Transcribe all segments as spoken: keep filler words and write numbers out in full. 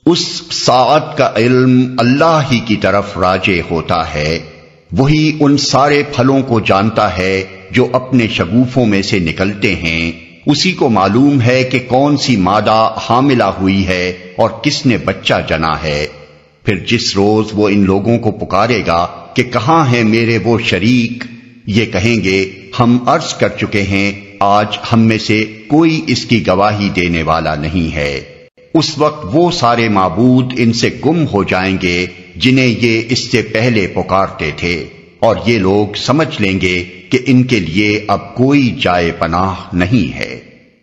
اس ساعت کا علم اللہ ہی کی طرف راجع ہوتا ہے، وہی ان سارے پھلوں کو جانتا ہے جو اپنے شگوفوں میں سے نکلتے ہیں، اسی کو معلوم ہے کہ کون سی مادہ حاملہ ہوئی ہے اور کس نے بچہ جنا ہے۔ پھر جس روز وہ ان لوگوں کو پکارے گا کہ کہاں ہیں میرے وہ شریک، یہ کہیں گے ہم عرض کر چکے ہیں آج ہم میں سے کوئی اس کی گواہی دینے والا نہیں ہے۔ اس وقت وہ سارے معبود ان سے گم ہو جائیں گے جنہیں یہ اس سے پہلے پکارتے تھے، اور یہ لوگ سمجھ لیں گے کہ ان کے لیے اب کوئی جائے پناہ نہیں ہے۔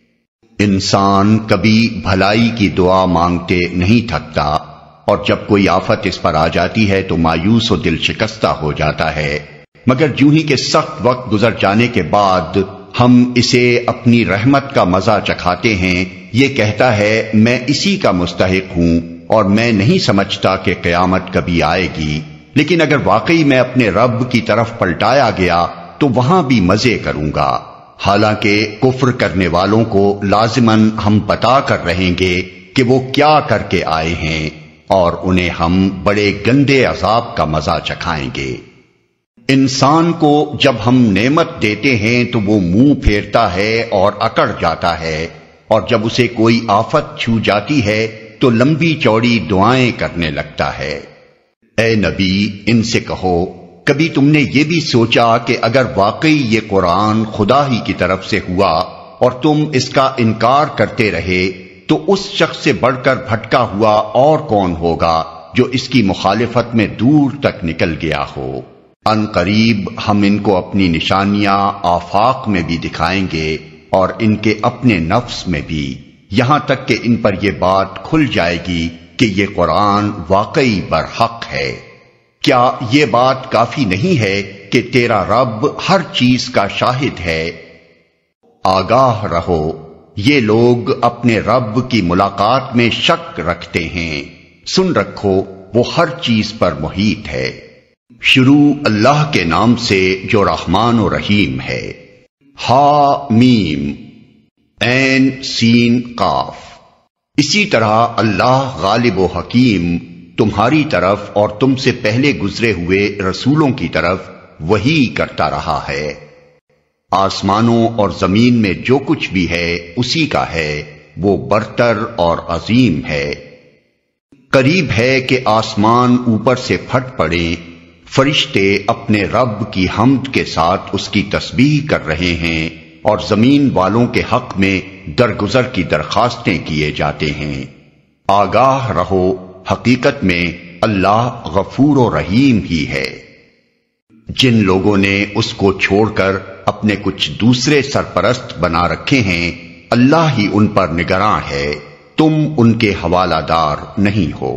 انسان کبھی بھلائی کی دعا مانگتے نہیں تھکتا، اور جب کوئی آفت اس پر آ جاتی ہے تو مایوس و دل شکستہ ہو جاتا ہے، مگر جوں ہی کہ سخت وقت گزر جانے کے بعد ہم اسے اپنی رحمت کا مزہ چکھاتے ہیں، یہ کہتا ہے میں اسی کا مستحق ہوں اور میں نہیں سمجھتا کہ قیامت کبھی آئے گی، لیکن اگر واقعی میں اپنے رب کی طرف پلٹایا گیا تو وہاں بھی مزے کروں گا۔ حالانکہ کفر کرنے والوں کو لازماً ہم بتا کر رہیں گے کہ وہ کیا کر کے آئے ہیں، اور انہیں ہم بڑے گندے عذاب کا مزہ چکھائیں گے۔ انسان کو جب ہم نعمت دیتے ہیں تو وہ منہ پھیرتا ہے اور اکڑ جاتا ہے، اور جب اسے کوئی آفت چھو جاتی ہے تو لمبی چوڑی دعائیں کرنے لگتا ہے۔ اے نبی، ان سے کہو کبھی تم نے یہ بھی سوچا کہ اگر واقعی یہ قرآن خدا ہی کی طرف سے ہوا اور تم اس کا انکار کرتے رہے تو اس شخص سے بڑھ کر بھٹکا ہوا اور کون ہوگا جو اس کی مخالفت میں دور تک نکل گیا ہو؟ ان قریب ہم ان کو اپنی نشانیاں آفاق میں بھی دکھائیں گے اور ان کے اپنے نفس میں بھی، یہاں تک کہ ان پر یہ بات کھل جائے گی کہ یہ قرآن واقعی برحق ہے۔ کیا یہ بات کافی نہیں ہے کہ تیرا رب ہر چیز کا شاہد ہے؟ آگاہ رہو، یہ لوگ اپنے رب کی ملاقات میں شک رکھتے ہیں، سن رکھو وہ ہر چیز پر محیط ہے۔ شروع اللہ کے نام سے جو رحمان و رحیم ہے۔ ہا میم عین سین قاف۔ اسی طرح اللہ غالب و حکیم تمہاری طرف اور تم سے پہلے گزرے ہوئے رسولوں کی طرف وحی کرتا رہا ہے۔ آسمانوں اور زمین میں جو کچھ بھی ہے اسی کا ہے، وہ برتر اور عظیم ہے۔ قریب ہے کہ آسمان اوپر سے پھٹ پڑیں، فرشتے اپنے رب کی حمد کے ساتھ اس کی تسبیح کر رہے ہیں، اور زمین والوں کے حق میں درگزر کی درخواستیں کیے جاتے ہیں۔ آگاہ رہو، حقیقت میں اللہ غفور و رحیم ہی ہے۔ جن لوگوں نے اس کو چھوڑ کر اپنے کچھ دوسرے سرپرست بنا رکھے ہیں، اللہ ہی ان پر نگراں ہے، تم ان کے حوالہ دار نہیں ہو۔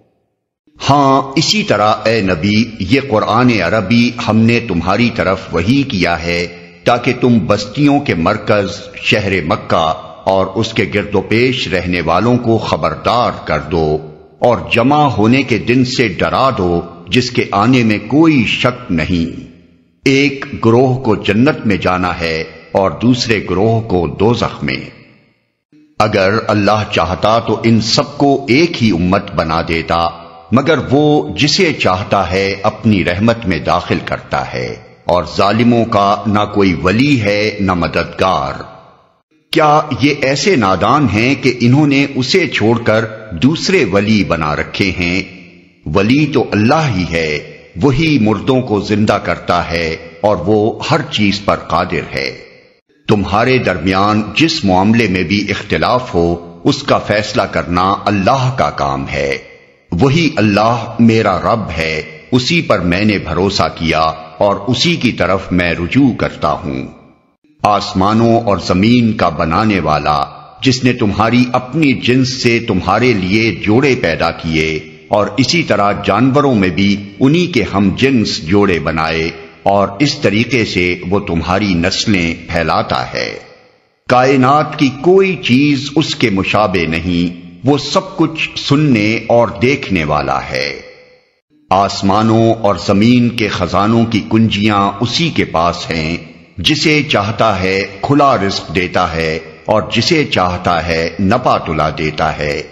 ہاں اسی طرح اے نبی، یہ قرآن عربی ہم نے تمہاری طرف وحی کیا ہے تاکہ تم بستیوں کے مرکز شہر مکہ اور اس کے گرد و پیش رہنے والوں کو خبردار کر دو، اور جمع ہونے کے دن سے ڈرا دو جس کے آنے میں کوئی شک نہیں۔ ایک گروہ کو جنت میں جانا ہے اور دوسرے گروہ کو دوزخ میں۔ اگر اللہ چاہتا تو ان سب کو ایک ہی امت بنا دیتا، مگر وہ جسے چاہتا ہے اپنی رحمت میں داخل کرتا ہے، اور ظالموں کا نہ کوئی ولی ہے نہ مددگار۔ کیا یہ ایسے نادان ہیں کہ انہوں نے اسے چھوڑ کر دوسرے ولی بنا رکھے ہیں؟ ولی تو اللہ ہی ہے، وہی مردوں کو زندہ کرتا ہے اور وہ ہر چیز پر قادر ہے۔ تمہارے درمیان جس معاملے میں بھی اختلاف ہو اس کا فیصلہ کرنا اللہ کا کام ہے۔ وہی اللہ میرا رب ہے، اسی پر میں نے بھروسہ کیا اور اسی کی طرف میں رجوع کرتا ہوں۔ آسمانوں اور زمین کا بنانے والا، جس نے تمہاری اپنی جنس سے تمہارے لیے جوڑے پیدا کیے، اور اسی طرح جانوروں میں بھی انہی کے ہم جنس جوڑے بنائے، اور اس طریقے سے وہ تمہاری نسلیں پھیلاتا ہے۔ کائنات کی کوئی چیز اس کے مشابہ نہیں، وہ سب کچھ سننے اور دیکھنے والا ہے۔ آسمانوں اور زمین کے خزانوں کی کنجیاں اسی کے پاس ہیں، جسے چاہتا ہے کھلا رزق دیتا ہے اور جسے چاہتا ہے نپا تلا دیتا ہے۔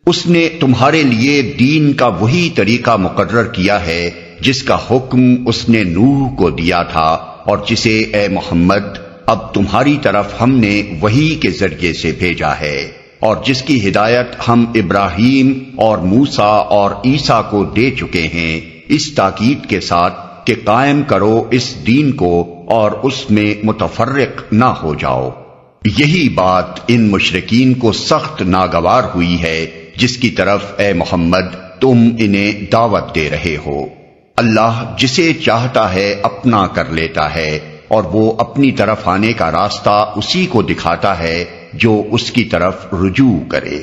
اس نے تمہارے لیے دین کا وہی طریقہ مقرر کیا ہے جس کا حکم اس نے نوح کو دیا تھا، اور جسے اے محمد اب تمہاری طرف ہم نے وحی کے ذریعے سے بھیجا ہے، اور جس کی ہدایت ہم ابراہیم اور موسیٰ اور عیسیٰ کو دے چکے ہیں، اس تاکید کے ساتھ کہ قائم کرو اس دین کو اور اس میں متفرق نہ ہو جاؤ۔ یہی بات ان مشرکین کو سخت ناگوار ہوئی ہے جس کی طرف اے محمد تم انہیں دعوت دے رہے ہو۔ اللہ جسے چاہتا ہے اپنا کر لیتا ہے، اور وہ اپنی طرف آنے کا راستہ اسی کو دکھاتا ہے جو اس کی طرف رجوع کرے۔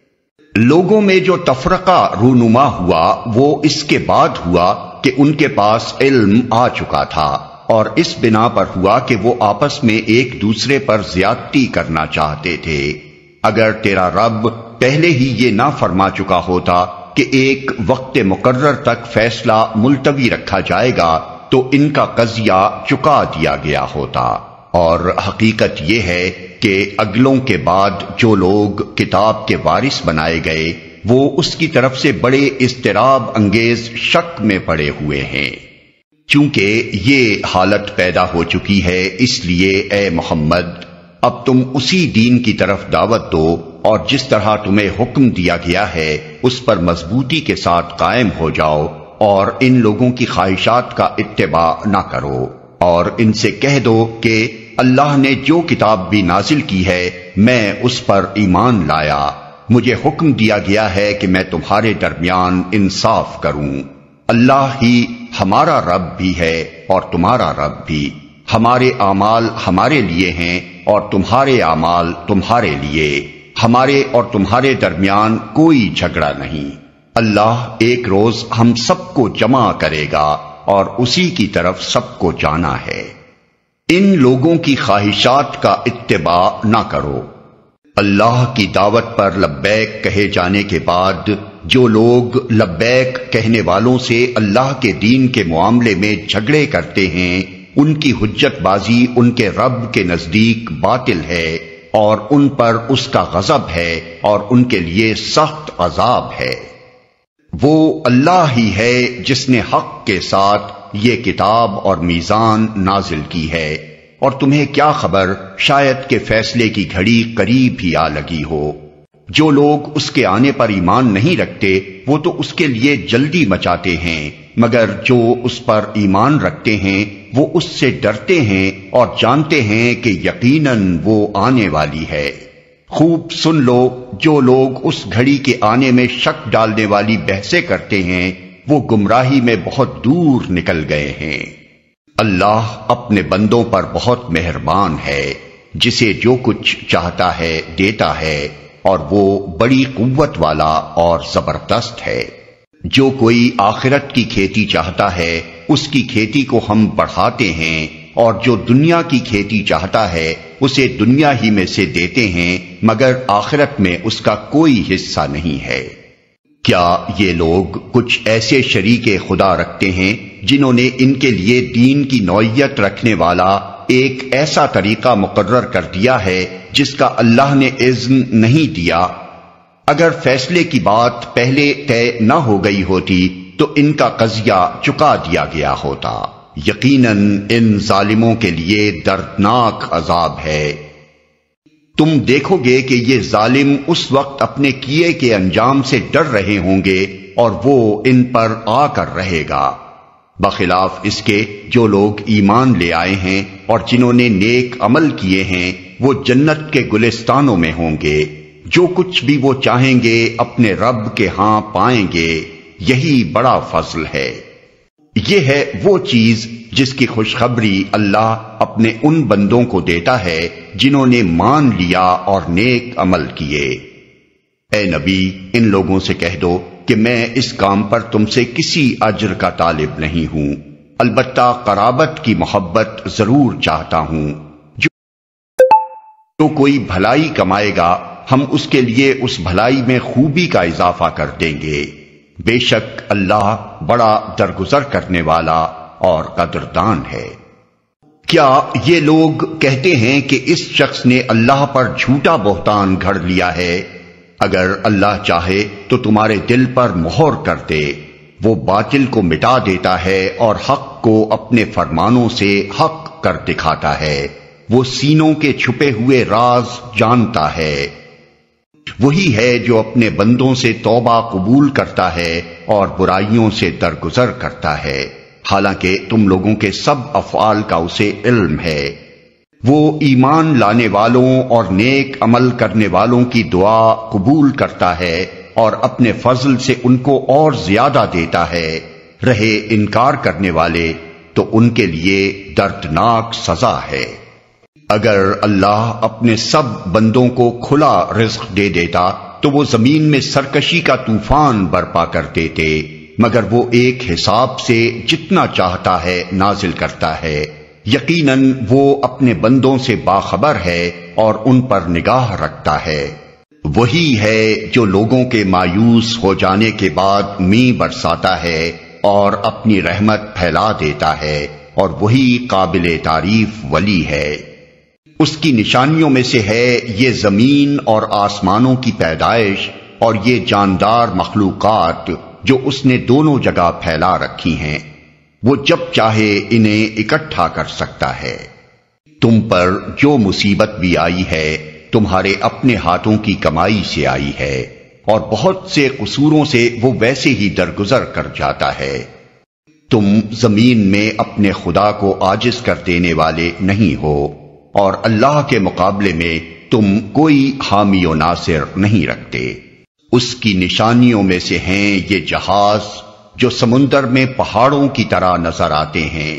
لوگوں میں جو تفرقہ رونما ہوا وہ اس کے بعد ہوا کہ ان کے پاس علم آ چکا تھا، اور اس بنا پر ہوا کہ وہ آپس میں ایک دوسرے پر زیادتی کرنا چاہتے تھے۔ اگر تیرا رب پہلے ہی یہ نہ فرما چکا ہوتا کہ ایک وقت مقرر تک فیصلہ ملتوی رکھا جائے گا تو ان کا قضیہ چکا دیا گیا ہوتا، اور حقیقت یہ ہے کہ اگلوں کے بعد جو لوگ کتاب کے وارث بنائے گئے وہ اس کی طرف سے بڑے اضطراب انگیز شک میں پڑے ہوئے ہیں۔ چونکہ یہ حالت پیدا ہو چکی ہے، اس لیے اے محمد اب تم اسی دین کی طرف دعوت دو، اور جس طرح تمہیں حکم دیا گیا ہے اس پر مضبوطی کے ساتھ قائم ہو جاؤ، اور ان لوگوں کی خواہشات کا اتباع نہ کرو، اور ان سے کہہ دو کہ اللہ نے جو کتاب بھی نازل کی ہے میں اس پر ایمان لایا، مجھے حکم دیا گیا ہے کہ میں تمہارے درمیان انصاف کروں۔ اللہ ہی ہمارا رب بھی ہے اور تمہارا رب بھی، ہمارے اعمال ہمارے لیے ہیں اور تمہارے اعمال تمہارے لیے، ہمارے اور تمہارے درمیان کوئی جھگڑا نہیں۔ اللہ ایک روز ہم سب کو جمع کرے گا اور اسی کی طرف سب کو جانا ہے۔ ان لوگوں کی خواہشات کا اتباع نہ کرو۔ اللہ کی دعوت پر لبیک کہے جانے کے بعد جو لوگ لبیک کہنے والوں سے اللہ کے دین کے معاملے میں جھگڑے کرتے ہیں ان کی حجت بازی ان کے رب کے نزدیک باطل ہے، اور ان پر اس کا غضب ہے اور ان کے لیے سخت عذاب ہے۔ وہ اللہ ہی ہے جس نے حق کے ساتھ یہ کتاب اور میزان نازل کی ہے، اور تمہیں کیا خبر شاید کہ فیصلے کی گھڑی قریب ہی آ لگی ہو۔ جو لوگ اس کے آنے پر ایمان نہیں رکھتے وہ تو اس کے لیے جلدی مچاتے ہیں، مگر جو اس پر ایمان رکھتے ہیں وہ اس سے ڈرتے ہیں اور جانتے ہیں کہ یقیناً وہ آنے والی ہے۔ خوب سن لو، جو لوگ اس گھڑی کے آنے میں شک ڈالنے والی بحثیں کرتے ہیں وہ گمراہی میں بہت دور نکل گئے ہیں۔ اللہ اپنے بندوں پر بہت مہربان ہے، جسے جو کچھ چاہتا ہے دیتا ہے، اور وہ بڑی قوت والا اور زبردست ہے۔ جو کوئی آخرت کی کھیتی چاہتا ہے اس کی کھیتی کو ہم بڑھاتے ہیں، اور جو دنیا کی کھیتی چاہتا ہے اسے دنیا ہی میں سے دیتے ہیں، مگر آخرت میں اس کا کوئی حصہ نہیں ہے۔ کیا یہ لوگ کچھ ایسے شریک خدا رکھتے ہیں جنہوں نے ان کے لیے دین کی نوعیت رکھنے والا ایک ایسا طریقہ مقرر کر دیا ہے جس کا اللہ نے اذن نہیں دیا؟ اگر فیصلے کی بات پہلے طے نہ ہو گئی ہوتی تو ان کا قضیہ چکا دیا گیا ہوتا۔ یقیناً ان ظالموں کے لیے دردناک عذاب ہے۔ تم دیکھو گے کہ یہ ظالم اس وقت اپنے کیے کے انجام سے ڈر رہے ہوں گے اور وہ ان پر آ کر رہے گا، بخلاف اس کے جو لوگ ایمان لے آئے ہیں اور جنہوں نے نیک عمل کیے ہیں وہ جنت کے گلستانوں میں ہوں گے، جو کچھ بھی وہ چاہیں گے اپنے رب کے ہاں پائیں گے، یہی بڑا فضل ہے۔ یہ ہے وہ چیز جس کی خوشخبری اللہ اپنے ان بندوں کو دیتا ہے جنہوں نے مان لیا اور نیک عمل کیے۔ اے نبی، ان لوگوں سے کہہ دو کہ میں اس کام پر تم سے کسی اجر کا طالب نہیں ہوں، البتہ قرابت کی محبت ضرور چاہتا ہوں۔ جو, جو کوئی بھلائی کمائے گا ہم اس کے لیے اس بھلائی میں خوبی کا اضافہ کر دیں گے، بے شک اللہ بڑا درگزر کرنے والا اور قدردان ہے۔ کیا یہ لوگ کہتے ہیں کہ اس شخص نے اللہ پر جھوٹا بہتان گھڑ لیا ہے؟ اگر اللہ چاہے تو تمہارے دل پر مہر کر دے، وہ باطل کو مٹا دیتا ہے اور حق کو اپنے فرمانوں سے حق کر دکھاتا ہے، وہ سینوں کے چھپے ہوئے راز جانتا ہے۔ وہی ہے جو اپنے بندوں سے توبہ قبول کرتا ہے اور برائیوں سے درگزر کرتا ہے، حالانکہ تم لوگوں کے سب افعال کا اسے علم ہے۔ وہ ایمان لانے والوں اور نیک عمل کرنے والوں کی دعا قبول کرتا ہے اور اپنے فضل سے ان کو اور زیادہ دیتا ہے۔ رہے انکار کرنے والے تو ان کے لیے دردناک سزا ہے۔ اگر اللہ اپنے سب بندوں کو کھلا رزق دے دیتا تو وہ زمین میں سرکشی کا طوفان برپا کر دیتے، مگر وہ ایک حساب سے جتنا چاہتا ہے نازل کرتا ہے۔ یقیناً وہ اپنے بندوں سے باخبر ہے اور ان پر نگاہ رکھتا ہے۔ وہی ہے جو لوگوں کے مایوس ہو جانے کے بعد مینہ برساتا ہے اور اپنی رحمت پھیلا دیتا ہے، اور وہی قابل تعریف ولی ہے۔ اس کی نشانیوں میں سے ہے یہ زمین اور آسمانوں کی پیدائش اور یہ جاندار مخلوقات جو اس نے دونوں جگہ پھیلا رکھی ہیں، وہ جب چاہے انہیں اکٹھا کر سکتا ہے۔ تم پر جو مصیبت بھی آئی ہے تمہارے اپنے ہاتھوں کی کمائی سے آئی ہے، اور بہت سے قصوروں سے وہ ویسے ہی درگزر کر جاتا ہے۔ تم زمین میں اپنے خدا کو عاجز کر دینے والے نہیں ہو، اور اللہ کے مقابلے میں تم کوئی حامی و ناصر نہیں رکھتے۔ اس کی نشانیوں میں سے ہیں یہ جہاز جو سمندر میں پہاڑوں کی طرح نظر آتے ہیں۔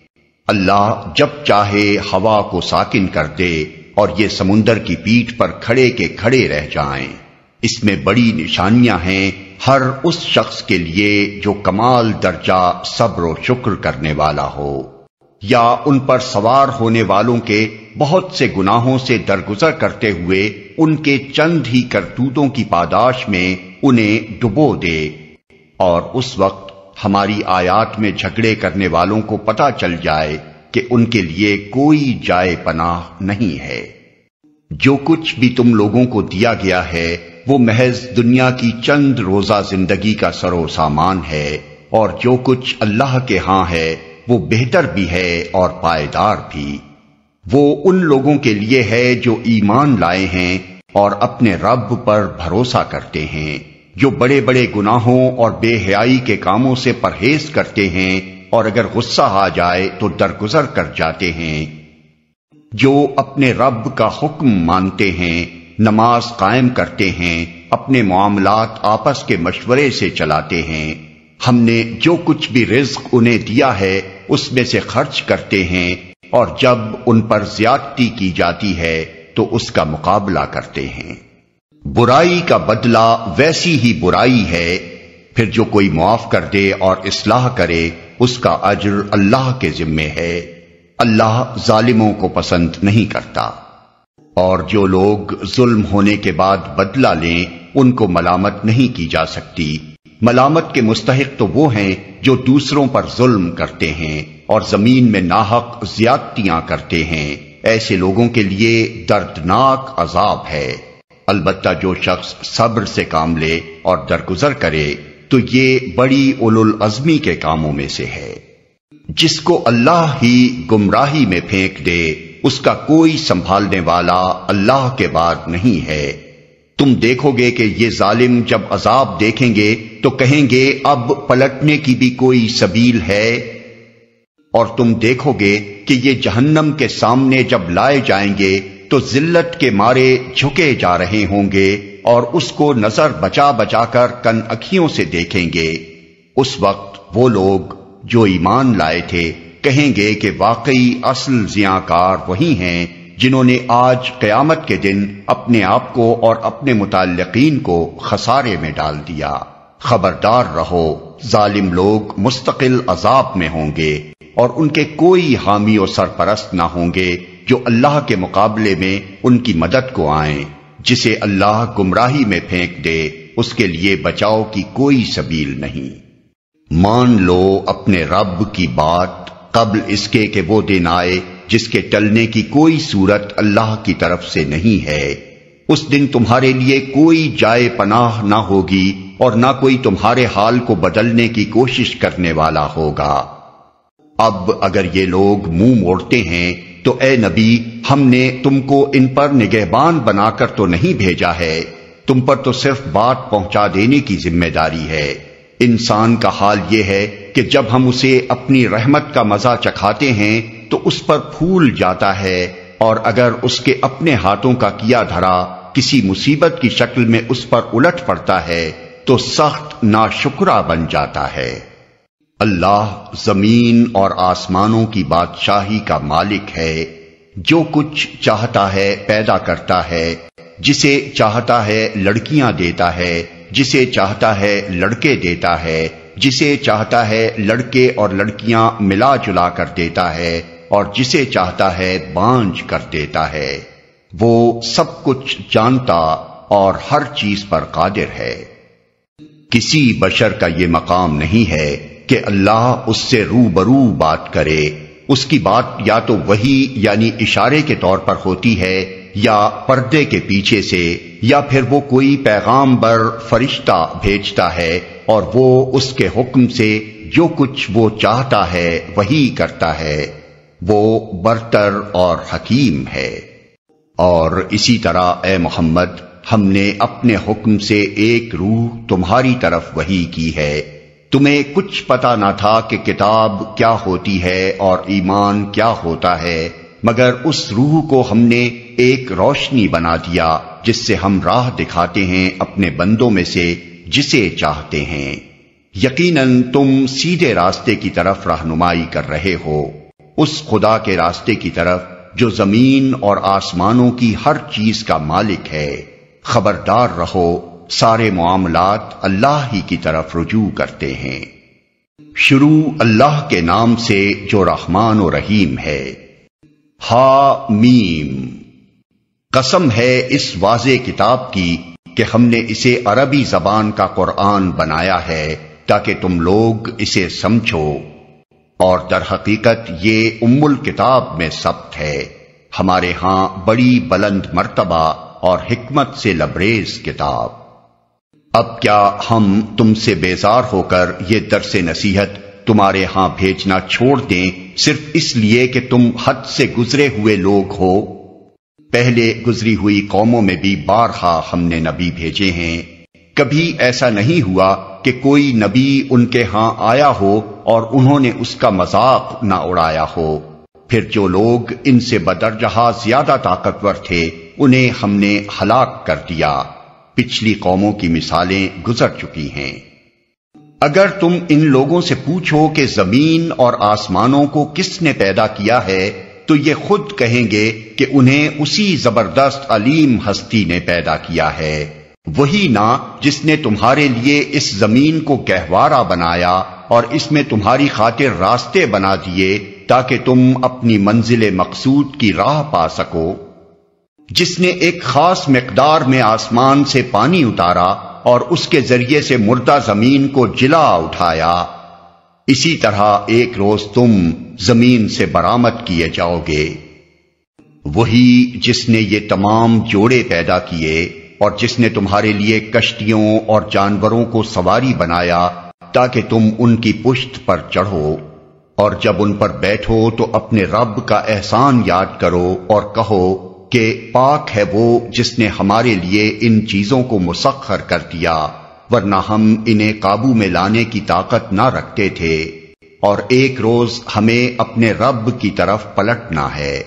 اللہ جب چاہے ہوا کو ساکن کر دے اور یہ سمندر کی پیٹھ پر کھڑے کے کھڑے رہ جائیں۔ اس میں بڑی نشانیاں ہیں ہر اس شخص کے لیے جو کمال درجہ صبر و شکر کرنے والا ہو، یا ان پر سوار ہونے والوں کے بہت سے گناہوں سے درگزر کرتے ہوئے ان کے چند ہی کرتوتوں کی پاداش میں انہیں ڈبو دے، اور اس وقت ہماری آیات میں جھگڑے کرنے والوں کو پتہ چل جائے کہ ان کے لیے کوئی جائے پناہ نہیں ہے۔ جو کچھ بھی تم لوگوں کو دیا گیا ہے وہ محض دنیا کی چند روزہ زندگی کا سر و سامان ہے، اور جو کچھ اللہ کے ہاں ہے وہ بہتر بھی ہے اور پائیدار بھی۔ وہ ان لوگوں کے لیے ہے جو ایمان لائے ہیں اور اپنے رب پر بھروسہ کرتے ہیں، جو بڑے بڑے گناہوں اور بے حیائی کے کاموں سے پرہیز کرتے ہیں، اور اگر غصہ آ جائے تو درگزر کر جاتے ہیں، جو اپنے رب کا حکم مانتے ہیں، نماز قائم کرتے ہیں، اپنے معاملات آپس کے مشورے سے چلاتے ہیں، ہم نے جو کچھ بھی رزق انہیں دیا ہے اس میں سے خرچ کرتے ہیں، اور جب ان پر زیادتی کی جاتی ہے تو اس کا مقابلہ کرتے ہیں۔ برائی کا بدلہ ویسی ہی برائی ہے، پھر جو کوئی معاف کر دے اور اصلاح کرے اس کا اجر اللہ کے ذمے ہے۔ اللہ ظالموں کو پسند نہیں کرتا۔ اور جو لوگ ظلم ہونے کے بعد بدلہ لیں ان کو ملامت نہیں کی جا سکتی۔ ملامت کے مستحق تو وہ ہیں جو دوسروں پر ظلم کرتے ہیں اور زمین میں ناحق زیادتیاں کرتے ہیں، ایسے لوگوں کے لیے دردناک عذاب ہے۔ البتہ جو شخص صبر سے کام لے اور درگزر کرے تو یہ بڑی اولو العزمی کے کاموں میں سے ہے۔ جس کو اللہ ہی گمراہی میں پھینک دے اس کا کوئی سنبھالنے والا اللہ کے بعد نہیں ہے۔ تم دیکھو گے کہ یہ ظالم جب عذاب دیکھیں گے تو کہیں گے اب پلٹنے کی بھی کوئی سبیل ہے، اور تم دیکھو گے کہ یہ جہنم کے سامنے جب لائے جائیں گے تو ذلت کے مارے جھکے جا رہے ہوں گے اور اس کو نظر بچا بچا کر کن اکھیوں سے دیکھیں گے۔ اس وقت وہ لوگ جو ایمان لائے تھے کہیں گے کہ واقعی اصل زیاں کار وہی ہیں جنہوں نے آج قیامت کے دن اپنے آپ کو اور اپنے متعلقین کو خسارے میں ڈال دیا۔ خبردار رہو، ظالم لوگ مستقل عذاب میں ہوں گے اور ان کے کوئی حامی و سرپرست نہ ہوں گے جو اللہ کے مقابلے میں ان کی مدد کو آئیں۔ جسے اللہ گمراہی میں پھینک دے اس کے لیے بچاؤ کی کوئی سبیل نہیں۔ مان لو اپنے رب کی بات قبل اس کے کہ وہ دن آئے جس کے ٹلنے کی کوئی صورت اللہ کی طرف سے نہیں ہے۔ اس دن تمہارے لیے کوئی جائے پناہ نہ ہوگی اور نہ کوئی تمہارے حال کو بدلنے کی کوشش کرنے والا ہوگا۔ اب اگر یہ لوگ منہ موڑتے ہیں تو اے نبی، ہم نے تم کو ان پر نگہبان بنا کر تو نہیں بھیجا ہے، تم پر تو صرف بات پہنچا دینے کی ذمہ داری ہے۔ انسان کا حال یہ ہے کہ جب ہم اسے اپنی رحمت کا مزہ چکھاتے ہیں تو اس پر پھول جاتا ہے، اور اگر اس کے اپنے ہاتھوں کا کیا دھرا کسی مصیبت کی شکل میں اس پر الٹ پڑتا ہے تو سخت ناشکرا بن جاتا ہے۔ اللہ زمین اور آسمانوں کی بادشاہی کا مالک ہے، جو کچھ چاہتا ہے پیدا کرتا ہے، جسے چاہتا ہے لڑکیاں دیتا ہے، جسے چاہتا ہے لڑکے دیتا ہے، جسے چاہتا ہے لڑکے اور لڑکیاں ملا جلا کر دیتا ہے، اور جسے چاہتا ہے بانجھ کر دیتا ہے۔ وہ سب کچھ جانتا اور ہر چیز پر قادر ہے۔ کسی بشر کا یہ مقام نہیں ہے کہ اللہ اس سے روبرو بات کرے، اس کی بات یا تو وحی یعنی اشارے کے طور پر ہوتی ہے یا پردے کے پیچھے سے، یا پھر وہ کوئی پیغام بر فرشتہ بھیجتا ہے اور وہ اس کے حکم سے جو کچھ وہ چاہتا ہے وہی کرتا ہے۔ وہ برتر اور حکیم ہے۔ اور اسی طرح اے محمد، ہم نے اپنے حکم سے ایک روح تمہاری طرف وحی کی ہے۔ تمہیں کچھ پتا نہ تھا کہ کتاب کیا ہوتی ہے اور ایمان کیا ہوتا ہے، مگر اس روح کو ہم نے ایک روشنی بنا دیا جس سے ہم راہ دکھاتے ہیں اپنے بندوں میں سے جسے چاہتے ہیں۔ یقیناً تم سیدھے راستے کی طرف رہنمائی کر رہے ہو، اس خدا کے راستے کی طرف جو زمین اور آسمانوں کی ہر چیز کا مالک ہے۔ خبردار رہو، سارے معاملات اللہ ہی کی طرف رجوع کرتے ہیں۔ شروع اللہ کے نام سے جو رحمان و رحیم ہے۔ ہا میم، قسم ہے اس واضح کتاب کی کہ ہم نے اسے عربی زبان کا قرآن بنایا ہے تاکہ تم لوگ اسے سمجھو، اور در حقیقت یہ ام الکتاب میں ثبت ہے، ہمارے ہاں بڑی بلند مرتبہ اور حکمت سے لبریز کتاب۔ اب کیا ہم تم سے بیزار ہو کر یہ درس نصیحت تمہارے ہاں بھیجنا چھوڑ دیں صرف اس لیے کہ تم حد سے گزرے ہوئے لوگ ہو؟ پہلے گزری ہوئی قوموں میں بھی بارہا ہم نے نبی بھیجے ہیں، کبھی ایسا نہیں ہوا کہ کوئی نبی ان کے ہاں آیا ہو اور انہوں نے اس کا مذاق نہ اڑایا ہو۔ پھر جو لوگ ان سے بدرجہ زیادہ طاقتور تھے انہیں ہم نے ہلاک کر دیا۔ پچھلی قوموں کی مثالیں گزر چکی ہیں۔ اگر تم ان لوگوں سے پوچھو کہ زمین اور آسمانوں کو کس نے پیدا کیا ہے تو یہ خود کہیں گے کہ انہیں اسی زبردست علیم ہستی نے پیدا کیا ہے، وہی نا جس نے تمہارے لیے اس زمین کو گہوارہ بنایا اور اس میں تمہاری خاطر راستے بنا دیے تاکہ تم اپنی منزل مقصود کی راہ پا سکو، جس نے ایک خاص مقدار میں آسمان سے پانی اتارا اور اس کے ذریعے سے مردہ زمین کو جلا اٹھایا۔ اسی طرح ایک روز تم زمین سے برآمد کیے جاؤ گے۔ وہی جس نے یہ تمام جوڑے پیدا کیے اور جس نے تمہارے لیے کشتیوں اور جانوروں کو سواری بنایا تاکہ تم ان کی پشت پر چڑھو، اور جب ان پر بیٹھو تو اپنے رب کا احسان یاد کرو اور کہو کہ پاک ہے وہ جس نے ہمارے لیے ان چیزوں کو مسخر کر دیا، ورنہ ہم انہیں قابو میں لانے کی طاقت نہ رکھتے تھے، اور ایک روز ہمیں اپنے رب کی طرف پلٹنا ہے۔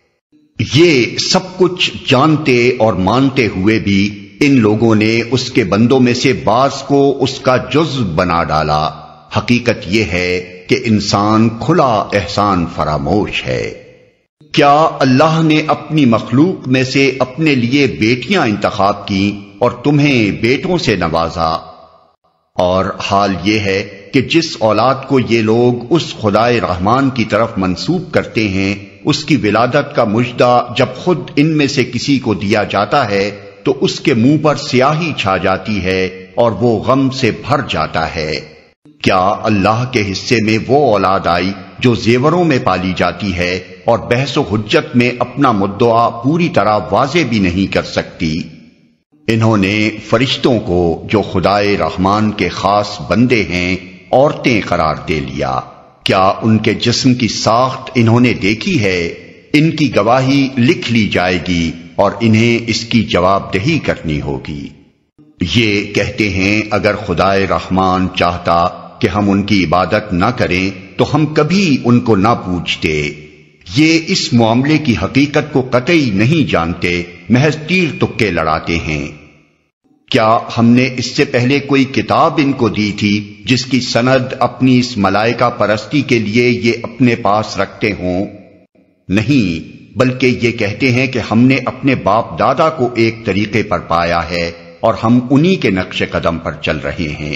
یہ سب کچھ جانتے اور مانتے ہوئے بھی ان لوگوں نے اس کے بندوں میں سے بعض کو اس کا جزو بنا ڈالا۔ حقیقت یہ ہے کہ انسان کھلا احسان فراموش ہے۔ کیا اللہ نے اپنی مخلوق میں سے اپنے لیے بیٹیاں انتخاب کی اور تمہیں بیٹوں سے نوازا؟ اور حال یہ ہے کہ جس اولاد کو یہ لوگ اس خدائے رحمان کی طرف منسوب کرتے ہیں، اس کی ولادت کا مژدہ جب خود ان میں سے کسی کو دیا جاتا ہے تو اس کے منہ پر سیاہی چھا جاتی ہے اور وہ غم سے بھر جاتا ہے۔ کیا اللہ کے حصے میں وہ اولاد آئی جو زیوروں میں پالی جاتی ہے اور بحث و حجت میں اپنا مدعا پوری طرح واضح بھی نہیں کر سکتی۔ انہوں نے فرشتوں کو جو خدائے رحمان کے خاص بندے ہیں عورتیں قرار دے لیا۔ کیا ان کے جسم کی ساخت انہوں نے دیکھی ہے؟ ان کی گواہی لکھ لی جائے گی اور انہیں اس کی جواب دہی کرنی ہوگی۔ یہ کہتے ہیں اگر خدائے رحمان چاہتا کہ ہم ان کی عبادت نہ کریں تو ہم کبھی ان کو نہ پوچھتے۔ یہ اس معاملے کی حقیقت کو قطعی نہیں جانتے، محض تیر تکے لڑاتے ہیں۔ کیا ہم نے اس سے پہلے کوئی کتاب ان کو دی تھی جس کی سند اپنی اس ملائکہ پرستی کے لیے یہ اپنے پاس رکھتے ہوں؟ نہیں، بلکہ یہ کہتے ہیں کہ ہم نے اپنے باپ دادا کو ایک طریقے پر پایا ہے اور ہم انہی کے نقش قدم پر چل رہے ہیں۔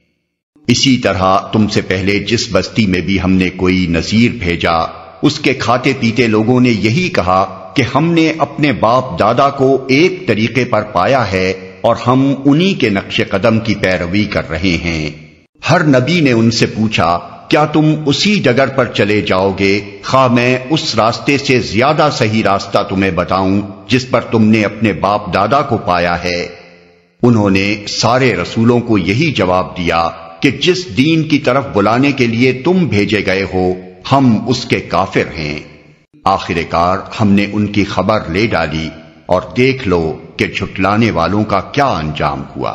اسی طرح تم سے پہلے جس بستی میں بھی ہم نے کوئی نذیر بھیجا، اس کے کھاتے پیتے لوگوں نے یہی کہا کہ ہم نے اپنے باپ دادا کو ایک طریقے پر پایا ہے اور ہم انہی کے نقش قدم کی پیروی کر رہے ہیں۔ ہر نبی نے ان سے پوچھا کیا تم اسی ڈگر پر چلے جاؤ گے خواہ میں اس راستے سے زیادہ صحیح راستہ تمہیں بتاؤں جس پر تم نے اپنے باپ دادا کو پایا ہے؟ انہوں نے سارے رسولوں کو یہی جواب دیا کہ جس دین کی طرف بلانے کے لیے تم بھیجے گئے ہو ہم اس کے کافر ہیں۔ آخر کار ہم نے ان کی خبر لے ڈالی اور دیکھ لو کہ جھٹلانے والوں کا کیا انجام ہوا۔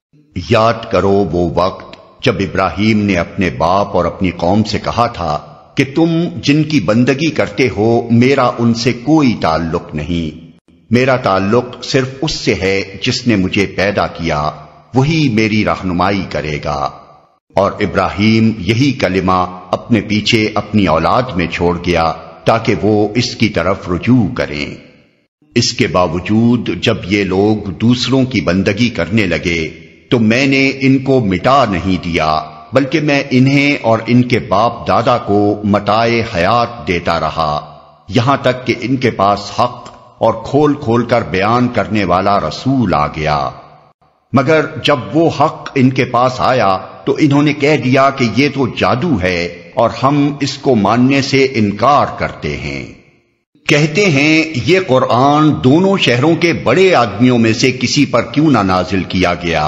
یاد کرو وہ وقت جب ابراہیم نے اپنے باپ اور اپنی قوم سے کہا تھا کہ تم جن کی بندگی کرتے ہو میرا ان سے کوئی تعلق نہیں، میرا تعلق صرف اس سے ہے جس نے مجھے پیدا کیا، وہی میری رہنمائی کرے گا۔ اور ابراہیم یہی کلمہ اپنے پیچھے اپنی اولاد میں چھوڑ گیا تاکہ وہ اس کی طرف رجوع کریں۔ اس کے باوجود جب یہ لوگ دوسروں کی بندگی کرنے لگے تو میں نے ان کو مٹا نہیں دیا، بلکہ میں انہیں اور ان کے باپ دادا کو متاع حیات دیتا رہا، یہاں تک کہ ان کے پاس حق اور کھول کھول کر بیان کرنے والا رسول آ گیا۔ مگر جب وہ حق ان کے پاس آیا تو انہوں نے کہہ دیا کہ یہ تو جادو ہے اور ہم اس کو ماننے سے انکار کرتے ہیں۔ کہتے ہیں یہ قرآن دونوں شہروں کے بڑے آدمیوں میں سے کسی پر کیوں نہ نازل کیا گیا؟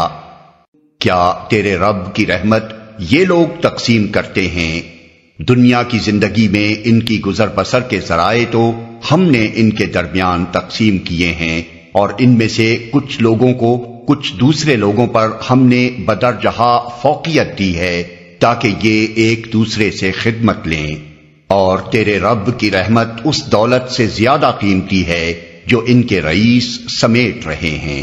کیا تیرے رب کی رحمت یہ لوگ تقسیم کرتے ہیں؟ دنیا کی زندگی میں ان کی گزر بسر کے ذرائع تو ہم نے ان کے درمیان تقسیم کیے ہیں، اور ان میں سے کچھ لوگوں کو کچھ دوسرے لوگوں پر ہم نے بدرجہ فوقیت دی ہے تاکہ یہ ایک دوسرے سے خدمت لیں، اور تیرے رب کی رحمت اس دولت سے زیادہ قیمتی ہے جو ان کے رئیس سمیٹ رہے ہیں۔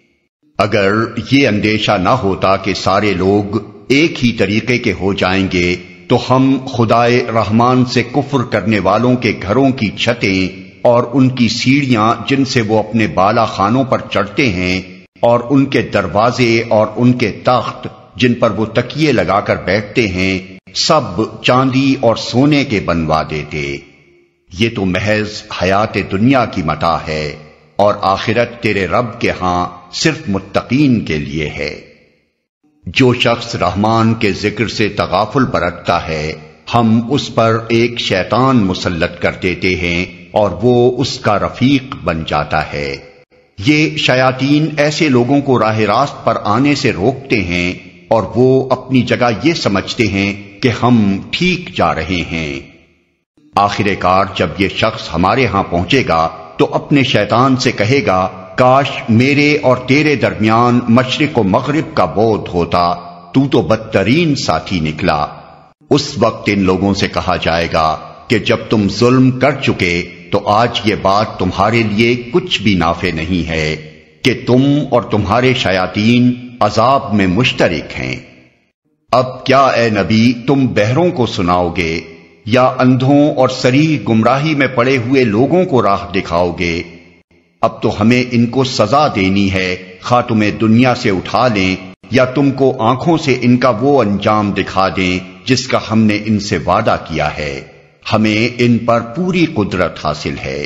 اگر یہ اندیشہ نہ ہوتا کہ سارے لوگ ایک ہی طریقے کے ہو جائیں گے تو ہم خدائے رحمان سے کفر کرنے والوں کے گھروں کی چھتیں اور ان کی سیڑھیاں جن سے وہ اپنے بالا خانوں پر چڑھتے ہیں اور ان کے دروازے اور ان کے تخت جن پر وہ تکیے لگا کر بیٹھتے ہیں سب چاندی اور سونے کے بنوا دیتے۔ یہ تو محض حیات دنیا کی متاع ہے اور آخرت تیرے رب کے ہاں صرف متقین کے لیے ہے۔ جو شخص رحمان کے ذکر سے تغافل برتتا ہے ہم اس پر ایک شیطان مسلط کر دیتے ہیں اور وہ اس کا رفیق بن جاتا ہے۔ یہ شیاطین ایسے لوگوں کو راہ راست پر آنے سے روکتے ہیں اور وہ اپنی جگہ یہ سمجھتے ہیں کہ ہم ٹھیک جا رہے ہیں۔ آخر کار جب یہ شخص ہمارے ہاں پہنچے گا تو اپنے شیطان سے کہے گا کاش میرے اور تیرے درمیان مشرق و مغرب کا بعد ہوتا، تو تو بدترین ساتھی نکلا۔ اس وقت ان لوگوں سے کہا جائے گا کہ جب تم ظلم کر چکے تو آج یہ بات تمہارے لیے کچھ بھی نافع نہیں ہے کہ تم اور تمہارے شیاطین عذاب میں مشترک ہیں۔ اب کیا اے نبی تم بہروں کو سناؤ گے یا اندھوں اور صریح گمراہی میں پڑے ہوئے لوگوں کو راہ دکھاؤ گے؟ اب تو ہمیں ان کو سزا دینی ہے، خواہ تمہیں دنیا سے اٹھا لیں یا تم کو آنکھوں سے ان کا وہ انجام دکھا دیں جس کا ہم نے ان سے وعدہ کیا ہے۔ ہمیں ان پر پوری قدرت حاصل ہے۔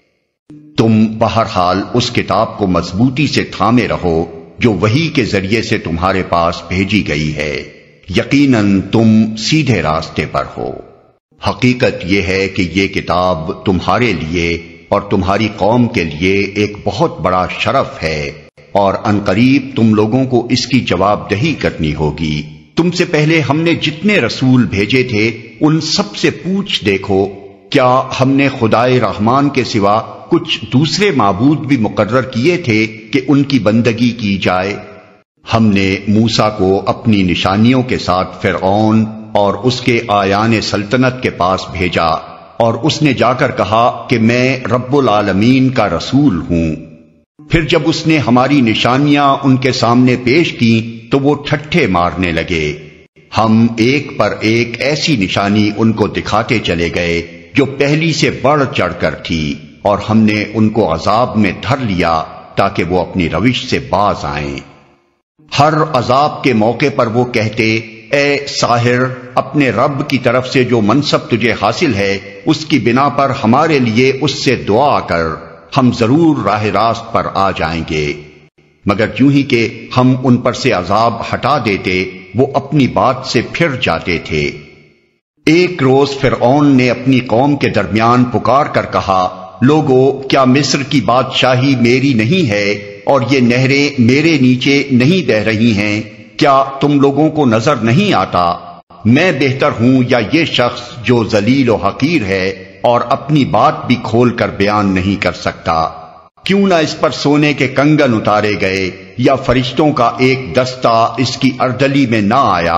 تم بہرحال اس کتاب کو مضبوطی سے تھامے رہو جو وحی کے ذریعے سے تمہارے پاس بھیجی گئی ہے، یقیناً تم سیدھے راستے پر ہو۔ حقیقت یہ ہے کہ یہ کتاب تمہارے لیے اور تمہاری قوم کے لیے ایک بہت بڑا شرف ہے، اور عنقریب تم لوگوں کو اس کی جواب دہی کرنی ہوگی۔ تم سے پہلے ہم نے جتنے رسول بھیجے تھے ان سب سے پوچھ دیکھو، کیا ہم نے خدائے رحمان کے سوا کچھ دوسرے معبود بھی مقرر کیے تھے کہ ان کی بندگی کی جائے؟ ہم نے موسیٰ کو اپنی نشانیوں کے ساتھ فرعون اور اس کے آیان سلطنت کے پاس بھیجا، اور اس نے جا کر کہا کہ میں رب العالمین کا رسول ہوں۔ پھر جب اس نے ہماری نشانیاں ان کے سامنے پیش کی تو وہ ٹھٹھے مارنے لگے۔ ہم ایک پر ایک ایسی نشانی ان کو دکھاتے چلے گئے جو پہلی سے بڑھ چڑھ کر تھی، اور ہم نے ان کو عذاب میں دھر لیا تاکہ وہ اپنی روش سے باز آئیں۔ ہر عذاب کے موقع پر وہ کہتے، اے ساحر، اپنے رب کی طرف سے جو منصب تجھے حاصل ہے اس کی بنا پر ہمارے لیے اس سے دعا کر، ہم ضرور راہ راست پر آ جائیں گے۔ مگر یوں ہی کہ ہم ان پر سے عذاب ہٹا دیتے وہ اپنی بات سے پھر جاتے تھے۔ ایک روز فرعون نے اپنی قوم کے درمیان پکار کر کہا، لوگو، کیا مصر کی بادشاہی میری نہیں ہے اور یہ نہریں میرے نیچے نہیں بہہ رہی ہیں؟ کیا تم لوگوں کو نظر نہیں آتا میں بہتر ہوں یا یہ شخص جو ذلیل و حقیر ہے اور اپنی بات بھی کھول کر بیان نہیں کر سکتا؟ کیوں نہ اس پر سونے کے کنگن اتارے گئے یا فرشتوں کا ایک دستہ اس کی اردلی میں نہ آیا؟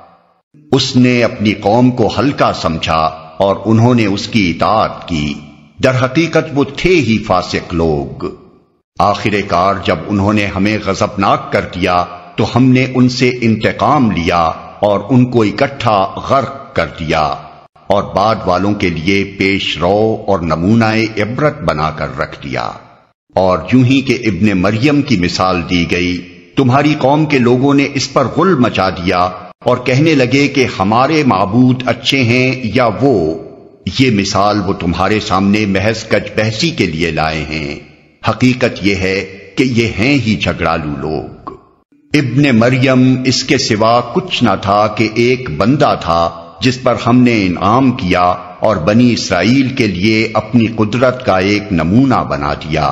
اس نے اپنی قوم کو ہلکا سمجھا اور انہوں نے اس کی اطاعت کی۔ در حقیقت وہ تھے ہی فاسق لوگ۔ آخر کار جب انہوں نے ہمیں غضبناک کر دیا تو ہم نے ان سے انتقام لیا اور ان کو اکٹھا غرق کر دیا، اور بعد والوں کے لیے پیش رو اور نمونہ عبرت بنا کر رکھ دیا۔ اور یوں ہی کہ ابن مریم کی مثال دی گئی، تمہاری قوم کے لوگوں نے اس پر غل مچا دیا اور کہنے لگے کہ ہمارے معبود اچھے ہیں یا وہ۔ یہ مثال وہ تمہارے سامنے محض کج بحثی کے لیے لائے ہیں، حقیقت یہ ہے کہ یہ ہیں ہی جھگڑالو لوگ۔ ابن مریم اس کے سوا کچھ نہ تھا کہ ایک بندہ تھا جس پر ہم نے انعام کیا اور بنی اسرائیل کے لیے اپنی قدرت کا ایک نمونہ بنا دیا۔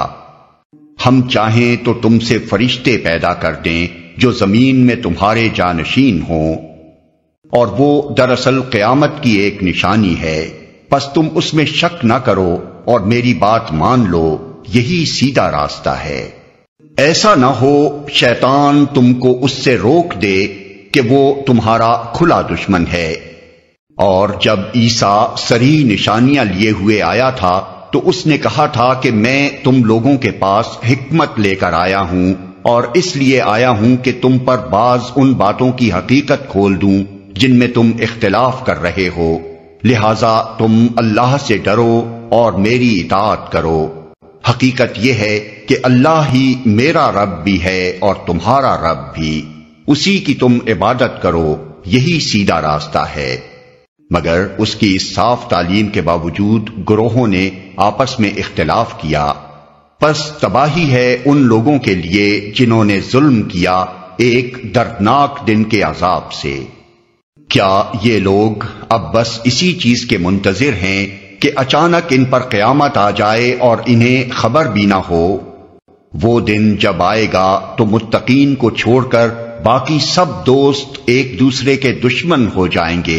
ہم چاہیں تو تم سے فرشتے پیدا کر دیں جو زمین میں تمہارے جانشین ہوں، اور وہ دراصل قیامت کی ایک نشانی ہے، پس تم اس میں شک نہ کرو اور میری بات مان لو، یہی سیدھا راستہ ہے۔ ایسا نہ ہو شیطان تم کو اس سے روک دے کہ وہ تمہارا کھلا دشمن ہے۔ اور جب عیسیٰ صریح نشانیاں لیے ہوئے آیا تھا تو اس نے کہا تھا کہ میں تم لوگوں کے پاس حکمت لے کر آیا ہوں، اور اس لیے آیا ہوں کہ تم پر بعض ان باتوں کی حقیقت کھول دوں جن میں تم اختلاف کر رہے ہو، لہذا تم اللہ سے ڈرو اور میری اطاعت کرو۔ حقیقت یہ ہے کہ اللہ ہی میرا رب بھی ہے اور تمہارا رب بھی، اسی کی تم عبادت کرو، یہی سیدھا راستہ ہے۔ مگر اس کی اس صاف تعلیم کے باوجود گروہوں نے آپس میں اختلاف کیا، پس تباہی ہے ان لوگوں کے لیے جنہوں نے ظلم کیا ایک دردناک دن کے عذاب سے۔ کیا یہ لوگ اب بس اسی چیز کے منتظر ہیں کہ اچانک ان پر قیامت آ جائے اور انہیں خبر بھی نہ ہو؟ وہ دن جب آئے گا تو متقین کو چھوڑ کر باقی سب دوست ایک دوسرے کے دشمن ہو جائیں گے۔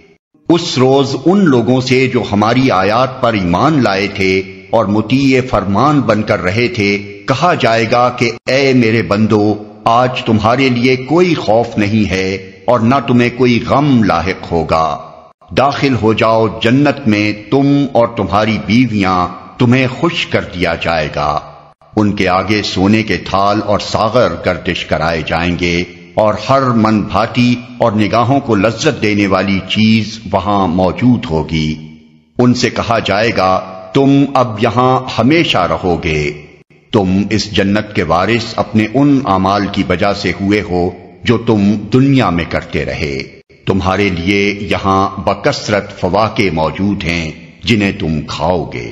اس روز ان لوگوں سے جو ہماری آیات پر ایمان لائے تھے اور مطیع فرمان بن کر رہے تھے کہا جائے گا کہ اے میرے بندو، آج تمہارے لیے کوئی خوف نہیں ہے اور نہ تمہیں کوئی غم لاحق ہوگا، داخل ہو جاؤ جنت میں، تم اور تمہاری بیویاں، تمہیں خوش کر دیا جائے گا۔ ان کے آگے سونے کے تھال اور ساغر گردش کرائے جائیں گے، اور ہر من بھاتی اور نگاہوں کو لذت دینے والی چیز وہاں موجود ہوگی۔ ان سے کہا جائے گا تم اب یہاں ہمیشہ رہو گے، تم اس جنت کے وارث اپنے ان اعمال کی وجہ سے ہوئے ہو جو تم دنیا میں کرتے رہے، تمہارے لیے یہاں بکثرت فواکہ موجود ہیں جنہیں تم کھاؤ گے۔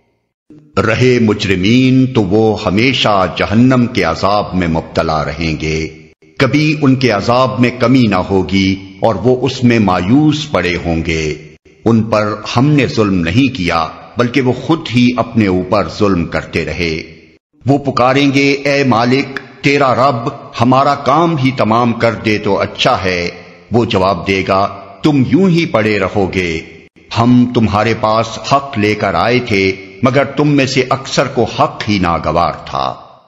رہے مجرمین تو وہ ہمیشہ جہنم کے عذاب میں مبتلا رہیں گے، کبھی ان کے عذاب میں کمی نہ ہوگی اور وہ اس میں مایوس پڑے ہوں گے۔ ان پر ہم نے ظلم نہیں کیا بلکہ وہ خود ہی اپنے اوپر ظلم کرتے رہے۔ وہ پکاریں گے اے مالک تیرا رب ہمارا کام ہی تمام کر دے تو اچھا ہے۔ وہ جواب دے گا تم یوں ہی پڑے رہو گے، ہم تمہارے پاس حق لے کر آئے تھے مگر تم میں سے اکثر کو حق ہی ناگوار تھا۔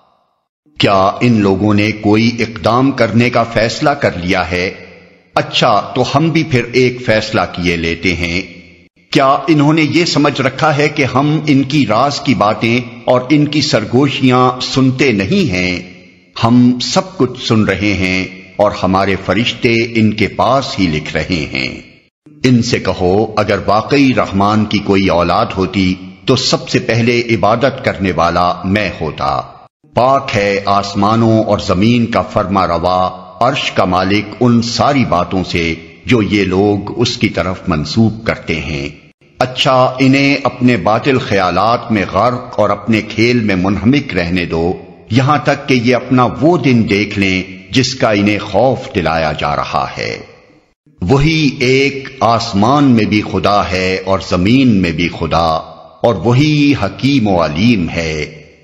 کیا ان لوگوں نے کوئی اقدام کرنے کا فیصلہ کر لیا ہے؟ اچھا تو ہم بھی پھر ایک فیصلہ کیے لیتے ہیں۔ کیا انہوں نے یہ سمجھ رکھا ہے کہ ہم ان کی راز کی باتیں اور ان کی سرگوشیاں سنتے نہیں ہیں؟ ہم سب کچھ سن رہے ہیں اور ہمارے فرشتے ان کے پاس ہی لکھ رہے ہیں۔ ان سے کہو اگر واقعی رحمان کی کوئی اولاد ہوتی تو سب سے پہلے عبادت کرنے والا میں ہوتا۔ پاک ہے آسمانوں اور زمین کا فرما روا، عرش کا مالک ان ساری باتوں سے جو یہ لوگ اس کی طرف منسوب کرتے ہیں۔ اچھا انہیں اپنے باطل خیالات میں غرق اور اپنے کھیل میں منہمک رہنے دو یہاں تک کہ یہ اپنا وہ دن دیکھ لیں جس کا انہیں خوف دلایا جا رہا ہے۔ وہی ایک آسمان میں بھی خدا ہے اور زمین میں بھی خدا، اور وہی حکیم و علیم ہے۔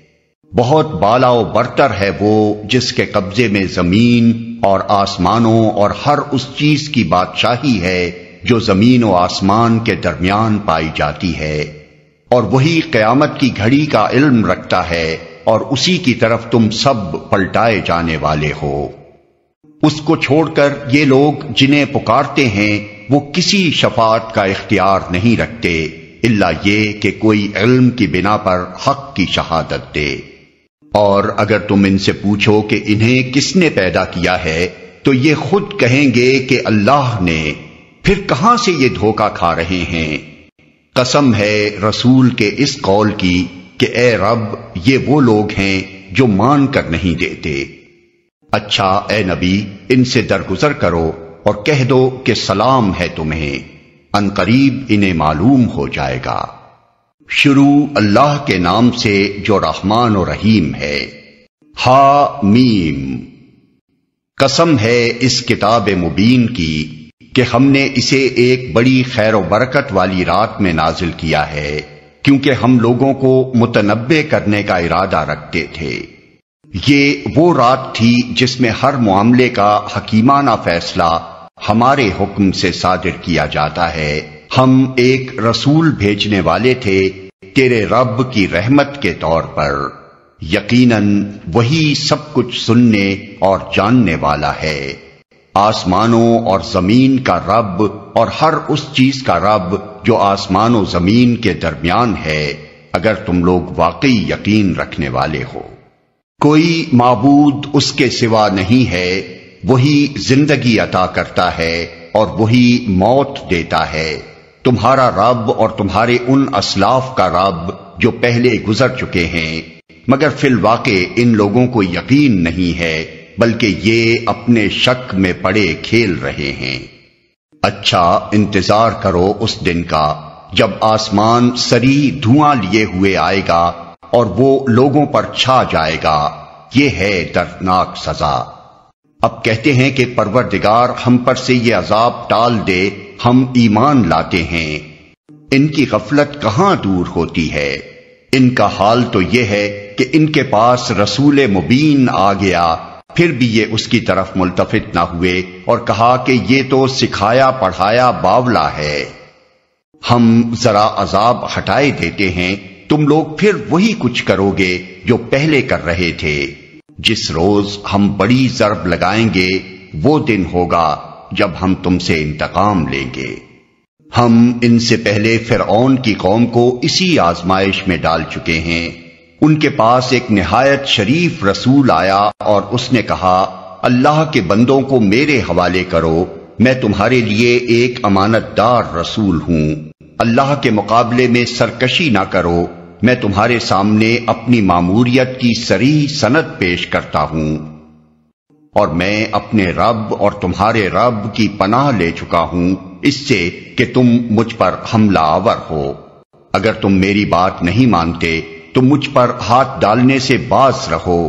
بہت بالا و برتر ہے وہ جس کے قبضے میں زمین اور آسمانوں اور ہر اس چیز کی بادشاہی ہے جو زمین و آسمان کے درمیان پائی جاتی ہے، اور وہی قیامت کی گھڑی کا علم رکھتا ہے اور اسی کی طرف تم سب پلٹائے جانے والے ہو۔ اس کو چھوڑ کر یہ لوگ جنہیں پکارتے ہیں وہ کسی شفاعت کا اختیار نہیں رکھتے الا یہ کہ کوئی علم کی بنا پر حق کی شہادت دے۔ اور اگر تم ان سے پوچھو کہ انہیں کس نے پیدا کیا ہے تو یہ خود کہیں گے کہ اللہ نے، پھر کہاں سے یہ دھوکہ کھا رہے ہیں؟ قسم ہے رسول کے اس قول کی کہ اے رب یہ وہ لوگ ہیں جو مان کر نہیں دیتے۔ اچھا اے نبی ان سے درگزر کرو اور کہہ دو کہ سلام ہے تمہیں، ان قریب انہیں معلوم ہو جائے گا۔ شروع اللہ کے نام سے جو رحمان و رحیم ہے۔ ہا میم، قسم ہے اس کتاب مبین کی کہ ہم نے اسے ایک بڑی خیر و برکت والی رات میں نازل کیا ہے، کیونکہ ہم لوگوں کو متنبع کرنے کا ارادہ رکھتے تھے۔ یہ وہ رات تھی جس میں ہر معاملے کا حکیمانہ فیصلہ ہمارے حکم سے صادر کیا جاتا ہے۔ ہم ایک رسول بھیجنے والے تھے تیرے رب کی رحمت کے طور پر، یقیناً وہی سب کچھ سننے اور جاننے والا ہے۔ آسمانوں اور زمین کا رب اور ہر اس چیز کا رب جو آسمان و زمین کے درمیان ہے، اگر تم لوگ واقعی یقین رکھنے والے ہو۔ کوئی معبود اس کے سوا نہیں ہے، وہی زندگی عطا کرتا ہے اور وہی موت دیتا ہے۔ تمہارا رب اور تمہارے ان اسلاف کا رب جو پہلے گزر چکے ہیں، مگر فی الواقع ان لوگوں کو یقین نہیں ہے بلکہ یہ اپنے شک میں پڑے کھیل رہے ہیں۔ اچھا انتظار کرو اس دن کا جب آسمان سری دھواں لیے ہوئے آئے گا اور وہ لوگوں پر چھا جائے گا، یہ ہے دردناک سزا۔ اب کہتے ہیں کہ پروردگار ہم پر سے یہ عذاب ٹال دے، ہم ایمان لاتے ہیں۔ ان کی غفلت کہاں دور ہوتی ہے؟ ان کا حال تو یہ ہے کہ ان کے پاس رسول مبین آ گیا، پھر بھی یہ اس کی طرف ملتفت نہ ہوئے اور کہا کہ یہ تو سکھایا پڑھایا باولا ہے۔ ہم ذرا عذاب ہٹائے دیتے ہیں، تم لوگ پھر وہی کچھ کرو گے جو پہلے کر رہے تھے۔ جس روز ہم بڑی ضرب لگائیں گے وہ دن ہوگا جب ہم تم سے انتقام لیں گے۔ ہم ان سے پہلے فرعون کی قوم کو اسی آزمائش میں ڈال چکے ہیں۔ ان کے پاس ایک نہایت شریف رسول آیا اور اس نے کہا، اللہ کے بندوں کو میرے حوالے کرو، میں تمہارے لیے ایک امانت دار رسول ہوں۔ اللہ کے مقابلے میں سرکشی نہ کرو، میں تمہارے سامنے اپنی ماموریت کی صریح سند پیش کرتا ہوں، اور میں اپنے رب اور تمہارے رب کی پناہ لے چکا ہوں اس سے کہ تم مجھ پر حملہ آور ہو۔ اگر تم میری بات نہیں مانتے تو مجھ پر ہاتھ ڈالنے سے باز رہو۔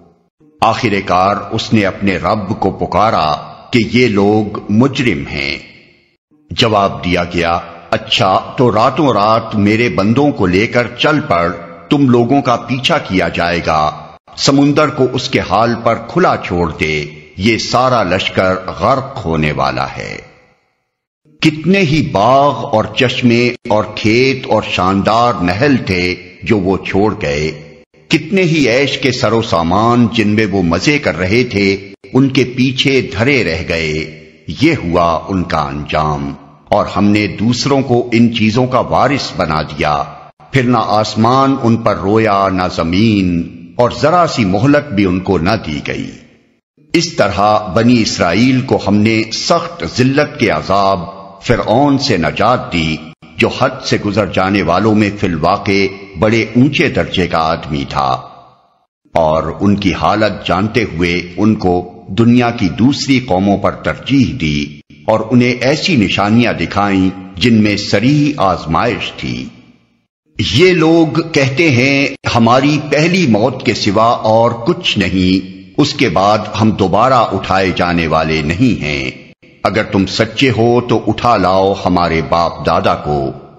آخر کار اس نے اپنے رب کو پکارا کہ یہ لوگ مجرم ہیں۔ جواب دیا گیا، اچھا تو راتوں رات میرے بندوں کو لے کر چل پڑ، تم لوگوں کا پیچھا کیا جائے گا، سمندر کو اس کے حال پر کھلا چھوڑ دے، یہ سارا لشکر غرق ہونے والا ہے۔ کتنے ہی باغ اور چشمے اور کھیت اور شاندار نہل تھے جو وہ چھوڑ گئے، کتنے ہی عیش کے سر و سامان جن میں وہ مزے کر رہے تھے ان کے پیچھے دھرے رہ گئے، یہ ہوا ان کا انجام۔ اور ہم نے دوسروں کو ان چیزوں کا وارث بنا دیا، پھر نہ آسمان ان پر رویا نہ زمین، اور ذرا سی مہلت بھی ان کو نہ دی گئی۔ اس طرح بنی اسرائیل کو ہم نے سخت ذلت کے عذاب فرعون سے نجات دی، جو حد سے گزر جانے والوں میں فی الواقع بڑے اونچے درجے کا آدمی تھا، اور ان کی حالت جانتے ہوئے ان کو دنیا کی دوسری قوموں پر ترجیح دی، اور انہیں ایسی نشانیاں دکھائیں جن میں صریح آزمائش تھی۔ یہ لوگ کہتے ہیں ہماری پہلی موت کے سوا اور کچھ نہیں، اس کے بعد ہم دوبارہ اٹھائے جانے والے نہیں ہیں۔ اگر تم سچے ہو تو اٹھا لاؤ ہمارے باپ دادا کو۔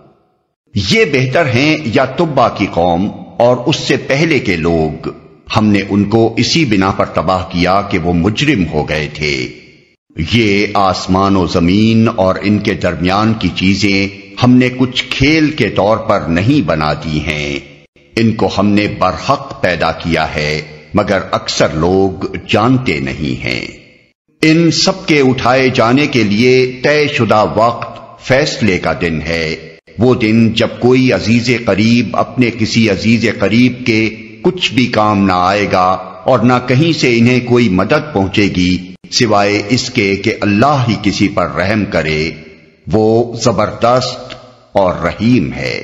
یہ بہتر ہیں یا تبا کی قوم اور اس سے پہلے کے لوگ، ہم نے ان کو اسی بنا پر تباہ کیا کہ وہ مجرم ہو گئے تھے۔ یہ آسمان و زمین اور ان کے درمیان کی چیزیں ہم نے کچھ کھیل کے طور پر نہیں بنا دی ہیں، ان کو ہم نے برحق پیدا کیا ہے، مگر اکثر لوگ جانتے نہیں ہیں۔ ان سب کے اٹھائے جانے کے لیے طے شدہ وقت فیصلے کا دن ہے، وہ دن جب کوئی عزیز قریب اپنے کسی عزیز قریب کے کچھ بھی کام نہ آئے گا، اور نہ کہیں سے انہیں کوئی مدد پہنچے گی سوائے اس کے کہ اللہ ہی کسی پر رحم کرے، وہ زبردست اور رحیم ہے۔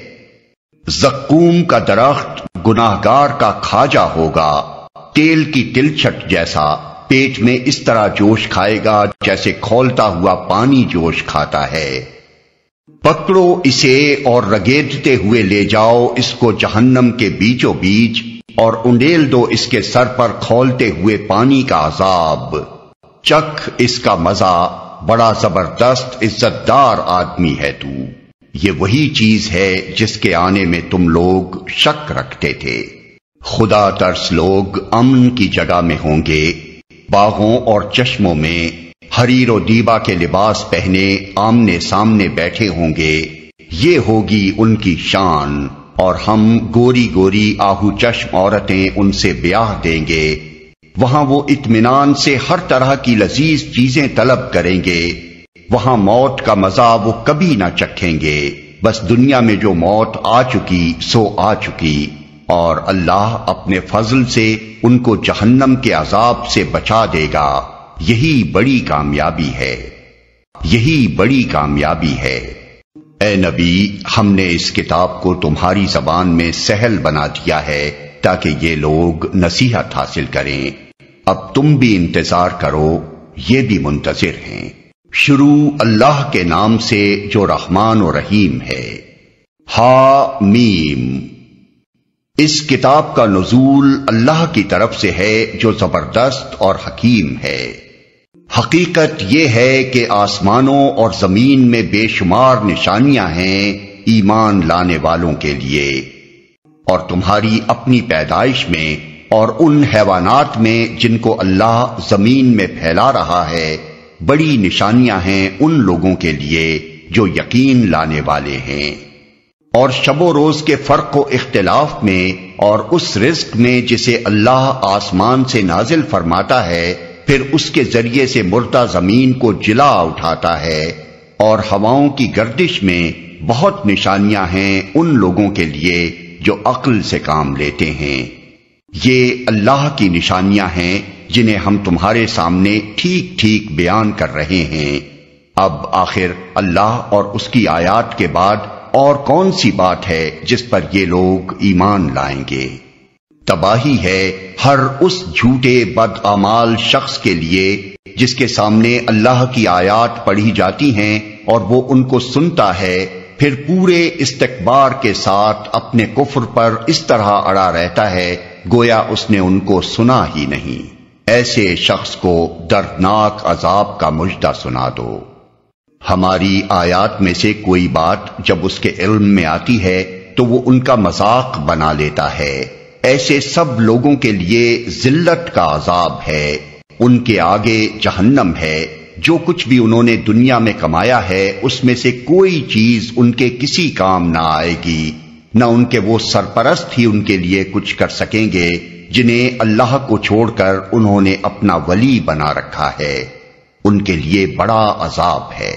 زقوم کا درخت گناہگار کا کھاجا ہوگا، تیل کی تلچھٹ جیسا، پیٹ میں اس طرح جوش کھائے گا جیسے کھولتا ہوا پانی جوش کھاتا ہے۔ پکڑو اسے اور رگیدتے ہوئے لے جاؤ اس کو جہنم کے بیچوں بیچ، اور انڈیل دو اس کے سر پر کھولتے ہوئے پانی کا عذاب۔ چکھ اس کا مزہ، بڑا زبردست عزت دار آدمی ہے تو۔ یہ وہی چیز ہے جس کے آنے میں تم لوگ شک رکھتے تھے۔ خدا ترس لوگ امن کی جگہ میں ہوں گے، باغوں اور چشموں میں حریر و دیبا کے لباس پہنے آمنے سامنے بیٹھے ہوں گے، یہ ہوگی ان کی شان، اور ہم گوری گوری آہو چشم عورتیں ان سے بیاہ دیں گے۔ وہاں وہ اطمینان سے ہر طرح کی لذیذ چیزیں طلب کریں گے، وہاں موت کا مزہ وہ کبھی نہ چکھیں گے، بس دنیا میں جو موت آ چکی سو آ چکی، اور اللہ اپنے فضل سے ان کو جہنم کے عذاب سے بچا دے گا۔ یہی بڑی کامیابی ہے، یہی بڑی کامیابی ہے۔ اے نبی، ہم نے اس کتاب کو تمہاری زبان میں سہل بنا دیا ہے تاکہ یہ لوگ نصیحت حاصل کریں۔ اب تم بھی انتظار کرو، یہ بھی منتظر ہیں۔ شروع اللہ کے نام سے جو رحمان و رحیم ہے۔ ہا میم۔ اس کتاب کا نزول اللہ کی طرف سے ہے جو زبردست اور حکیم ہے۔ حقیقت یہ ہے کہ آسمانوں اور زمین میں بے شمار نشانیاں ہیں ایمان لانے والوں کے لیے، اور تمہاری اپنی پیدائش میں اور ان حیوانات میں جن کو اللہ زمین میں پھیلا رہا ہے بڑی نشانیاں ہیں ان لوگوں کے لیے جو یقین لانے والے ہیں۔ اور شب و روز کے فرق و اختلاف میں اور اس رزق میں جسے اللہ آسمان سے نازل فرماتا ہے، پھر اس کے ذریعے سے مردہ زمین کو جلا اٹھاتا ہے، اور ہواؤں کی گردش میں بہت نشانیاں ہیں ان لوگوں کے لیے جو عقل سے کام لیتے ہیں۔ یہ اللہ کی نشانیاں ہیں جنہیں ہم تمہارے سامنے ٹھیک ٹھیک بیان کر رہے ہیں۔ اب آخر اللہ اور اس کی آیات کے بعد اور کون سی بات ہے جس پر یہ لوگ ایمان لائیں گے؟ تباہی ہے ہر اس جھوٹے بدعمال شخص کے لیے جس کے سامنے اللہ کی آیات پڑھی جاتی ہیں اور وہ ان کو سنتا ہے، پھر پورے استکبار کے ساتھ اپنے کفر پر اس طرح اڑا رہتا ہے گویا اس نے ان کو سنا ہی نہیں۔ ایسے شخص کو دردناک عذاب کا مژدہ سنا دو۔ ہماری آیات میں سے کوئی بات جب اس کے علم میں آتی ہے تو وہ ان کا مذاق بنا لیتا ہے۔ ایسے سب لوگوں کے لیے ذلت کا عذاب ہے، ان کے آگے جہنم ہے۔ جو کچھ بھی انہوں نے دنیا میں کمایا ہے اس میں سے کوئی چیز ان کے کسی کام نہ آئے گی، نہ ان کے وہ سرپرست ہی ان کے لیے کچھ کر سکیں گے جنہیں اللہ کو چھوڑ کر انہوں نے اپنا ولی بنا رکھا ہے۔ ان کے لیے بڑا عذاب ہے۔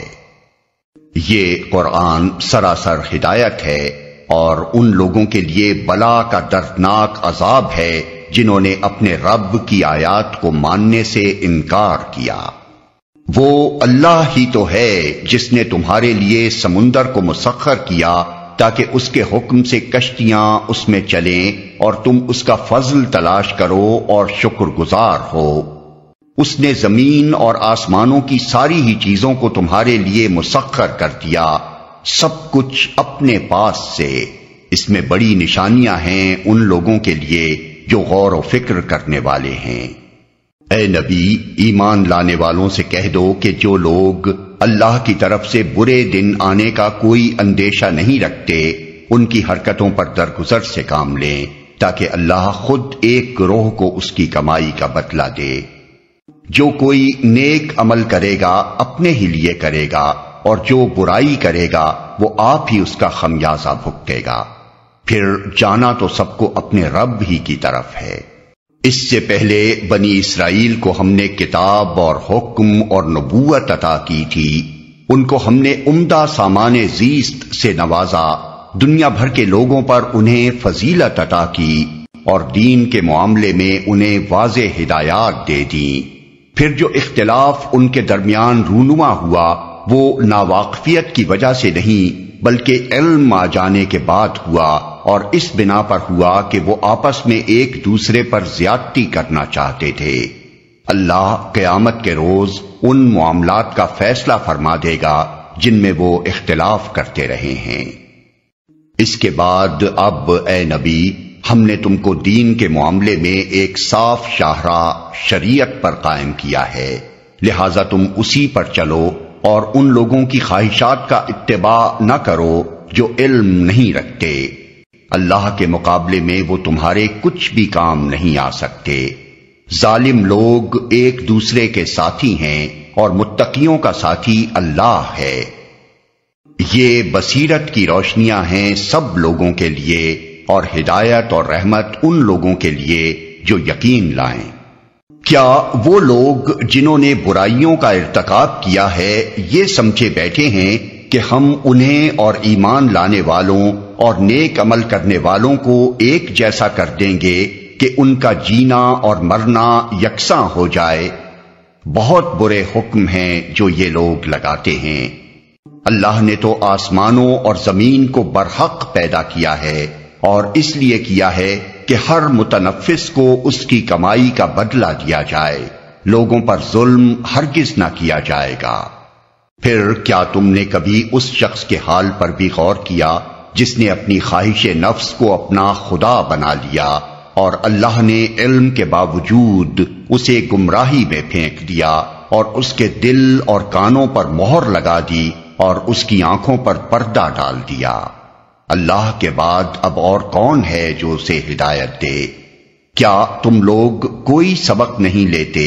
یہ قرآن سراسر ہدایت ہے اور ان لوگوں کے لیے بلا کا دردناک عذاب ہے جنہوں نے اپنے رب کی آیات کو ماننے سے انکار کیا۔ وہ اللہ ہی تو ہے جس نے تمہارے لیے سمندر کو مسخر کیا تاکہ اس کے حکم سے کشتیاں اس میں چلیں اور تم اس کا فضل تلاش کرو اور شکر گزار ہو۔ اس نے زمین اور آسمانوں کی ساری ہی چیزوں کو تمہارے لیے مسخر کر دیا، سب کچھ اپنے پاس سے۔ اس میں بڑی نشانیاں ہیں ان لوگوں کے لیے جو غور و فکر کرنے والے ہیں۔ اے نبی، ایمان لانے والوں سے کہہ دو کہ جو لوگ اللہ کی طرف سے برے دن آنے کا کوئی اندیشہ نہیں رکھتے ان کی حرکتوں پر درگزر سے کام لیں تاکہ اللہ خود ایک گروہ کو اس کی کمائی کا بدلہ دے۔ جو کوئی نیک عمل کرے گا اپنے ہی لیے کرے گا اور جو برائی کرے گا وہ آپ ہی اس کا خمیازہ بھگتے گا، پھر جانا تو سب کو اپنے رب ہی کی طرف ہے۔ اس سے پہلے بنی اسرائیل کو ہم نے کتاب اور حکم اور نبوت عطا کی تھی، ان کو ہم نے عمدہ سامان زیست سے نوازا، دنیا بھر کے لوگوں پر انہیں فضیلت عطا کی اور دین کے معاملے میں انہیں واضح ہدایات دے دیں۔ پھر جو اختلاف ان کے درمیان رونما ہوا وہ ناواقفیت کی وجہ سے نہیں بلکہ علم آ جانے کے بعد ہوا، اور اس بنا پر ہوا کہ وہ آپس میں ایک دوسرے پر زیادتی کرنا چاہتے تھے۔ اللہ قیامت کے روز ان معاملات کا فیصلہ فرما دے گا جن میں وہ اختلاف کرتے رہے ہیں۔ اس کے بعد اب اے نبی، ہم نے تم کو دین کے معاملے میں ایک صاف شاہراہ شریعت پر قائم کیا ہے، لہذا تم اسی پر چلو اور ان لوگوں کی خواہشات کا اتباع نہ کرو جو علم نہیں رکھتے۔ اللہ کے مقابلے میں وہ تمہارے کچھ بھی کام نہیں آ سکتے۔ ظالم لوگ ایک دوسرے کے ساتھی ہیں اور متقیوں کا ساتھی اللہ ہے۔ یہ بصیرت کی روشنیاں ہیں سب لوگوں کے لیے اور ہدایت اور رحمت ان لوگوں کے لیے جو یقین لائیں۔ کیا وہ لوگ جنہوں نے برائیوں کا ارتکاب کیا ہے یہ سمجھے بیٹھے ہیں کہ ہم انہیں اور ایمان لانے والوں اور نیک عمل کرنے والوں کو ایک جیسا کر دیں گے کہ ان کا جینا اور مرنا یکساں ہو جائے؟ بہت برے حکم ہیں جو یہ لوگ لگاتے ہیں۔ اللہ نے تو آسمانوں اور زمین کو برحق پیدا کیا ہے اور اس لیے کیا ہے کہ ہر متنفس کو اس کی کمائی کا بدلہ دیا جائے، لوگوں پر ظلم ہرگز نہ کیا جائے گا۔ پھر کیا تم نے کبھی اس شخص کے حال پر بھی غور کیا جس نے اپنی خواہش نفس کو اپنا خدا بنا لیا اور اللہ نے علم کے باوجود اسے گمراہی میں پھینک دیا اور اس کے دل اور کانوں پر مہر لگا دی اور اس کی آنکھوں پر پردہ ڈال دیا؟ اللہ کے بعد اب اور کون ہے جو اسے ہدایت دے؟ کیا تم لوگ کوئی سبق نہیں لیتے؟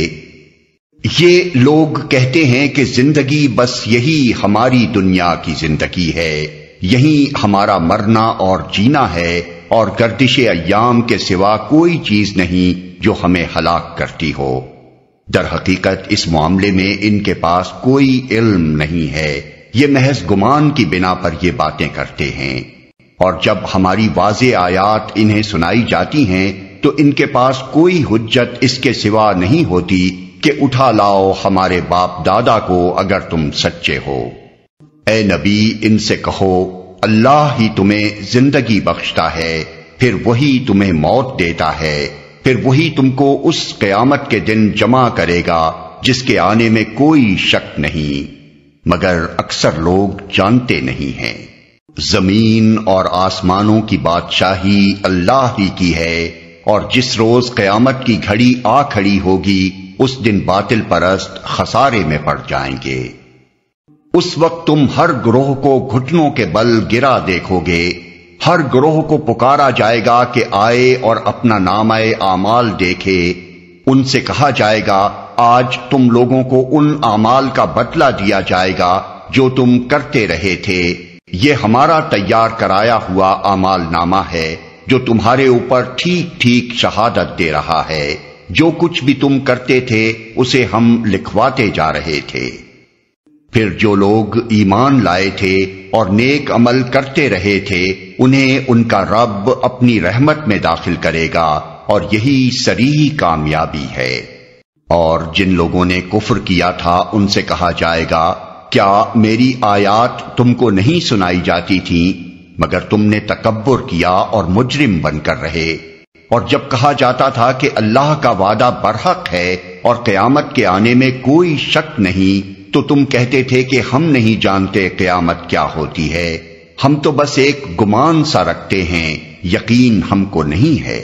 یہ لوگ کہتے ہیں کہ زندگی بس یہی ہماری دنیا کی زندگی ہے، یہی ہمارا مرنا اور جینا ہے اور گردش ایام کے سوا کوئی چیز نہیں جو ہمیں ہلاک کرتی ہو۔ در حقیقت اس معاملے میں ان کے پاس کوئی علم نہیں ہے، یہ محض گمان کی بنا پر یہ باتیں کرتے ہیں، اور جب ہماری واضح آیات انہیں سنائی جاتی ہیں تو ان کے پاس کوئی حجت اس کے سوا نہیں ہوتی کہ اٹھا لاؤ ہمارے باپ دادا کو اگر تم سچے ہو۔ اے نبی، ان سے کہو اللہ ہی تمہیں زندگی بخشتا ہے، پھر وہی تمہیں موت دیتا ہے، پھر وہی تم کو اس قیامت کے دن جمع کرے گا جس کے آنے میں کوئی شک نہیں، مگر اکثر لوگ جانتے نہیں ہیں۔ زمین اور آسمانوں کی بادشاہی اللہ ہی کی ہے، اور جس روز قیامت کی گھڑی آ کھڑی ہوگی اس دن باطل پرست خسارے میں پڑ جائیں گے۔ اس وقت تم ہر گروہ کو گھٹنوں کے بل گرا دیکھو گے، ہر گروہ کو پکارا جائے گا کہ آئے اور اپنا نامہ اعمال دیکھے۔ ان سے کہا جائے گا آج تم لوگوں کو ان اعمال کا بدلہ دیا جائے گا جو تم کرتے رہے تھے، یہ ہمارا تیار کرایا ہوا اعمال نامہ ہے جو تمہارے اوپر ٹھیک ٹھیک شہادت دے رہا ہے، جو کچھ بھی تم کرتے تھے اسے ہم لکھواتے جا رہے تھے۔ پھر جو لوگ ایمان لائے تھے اور نیک عمل کرتے رہے تھے انہیں ان کا رب اپنی رحمت میں داخل کرے گا، اور یہی صریح کامیابی ہے۔ اور جن لوگوں نے کفر کیا تھا ان سے کہا جائے گا کیا میری آیات تم کو نہیں سنائی جاتی تھیں، مگر تم نے تکبر کیا اور مجرم بن کر رہے۔ اور جب کہا جاتا تھا کہ اللہ کا وعدہ برحق ہے اور قیامت کے آنے میں کوئی شک نہیں، تو تم کہتے تھے کہ ہم نہیں جانتے قیامت کیا ہوتی ہے، ہم تو بس ایک گمان سا رکھتے ہیں، یقین ہم کو نہیں ہے۔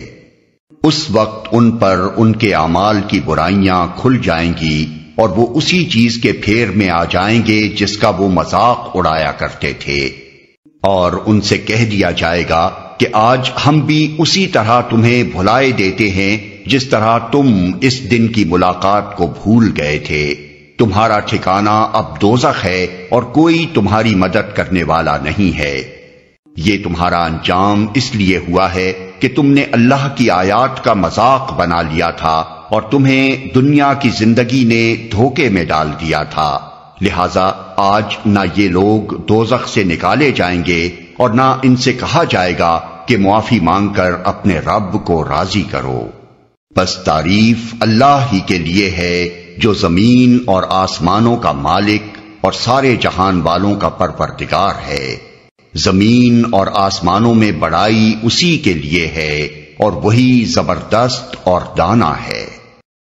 اس وقت ان پر ان کے اعمال کی برائیاں کھل جائیں گی اور وہ اسی چیز کے پھیر میں آ جائیں گے جس کا وہ مذاق اڑایا کرتے تھے، اور ان سے کہہ دیا جائے گا کہ آج ہم بھی اسی طرح تمہیں بھلائے دیتے ہیں جس طرح تم اس دن کی ملاقات کو بھول گئے تھے۔ تمہارا ٹھکانہ اب دوزخ ہے اور کوئی تمہاری مدد کرنے والا نہیں ہے۔ یہ تمہارا انجام اس لیے ہوا ہے کہ تم نے اللہ کی آیات کا مذاق بنا لیا تھا اور تمہیں دنیا کی زندگی نے دھوکے میں ڈال دیا تھا، لہذا آج نہ یہ لوگ دوزخ سے نکالے جائیں گے اور نہ ان سے کہا جائے گا کہ معافی مانگ کر اپنے رب کو راضی کرو۔ بس تعریف اللہ ہی کے لیے ہے جو زمین اور آسمانوں کا مالک اور سارے جہان والوں کا پروردگار ہے۔ زمین اور آسمانوں میں بڑائی اسی کے لیے ہے اور وہی زبردست اور دانا ہے۔